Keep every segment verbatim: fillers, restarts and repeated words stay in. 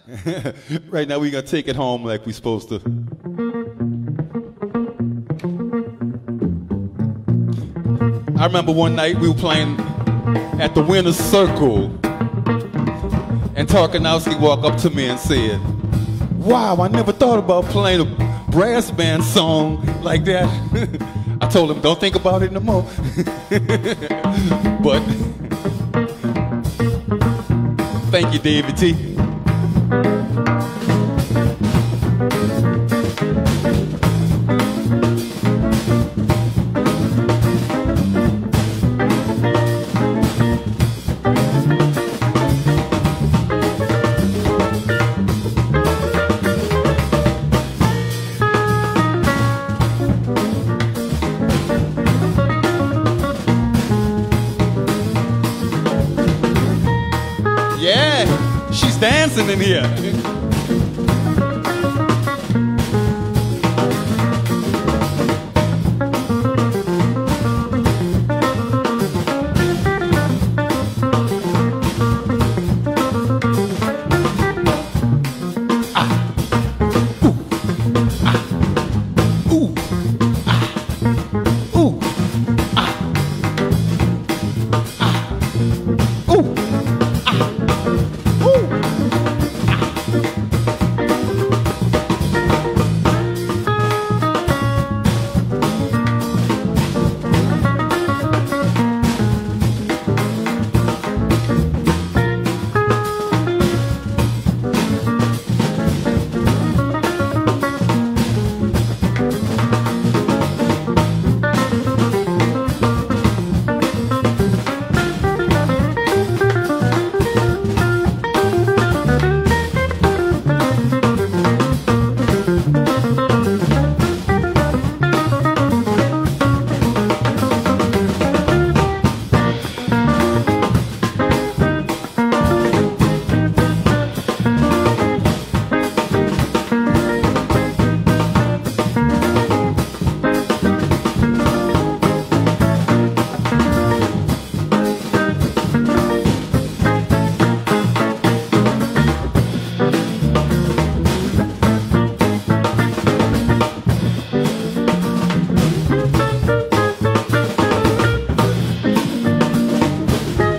Right now we're gonna take it home like we're supposed to. I remember one night we were playing at the Winner's Circle, and Tarkanowski walked up to me and said, "Wow, I never thought about playing a brass band song like that." I told him, "Don't think about it no more." But thank you, David T. Yeah, she's dancing in here.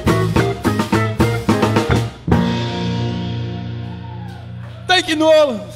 Thank you, New Orleans.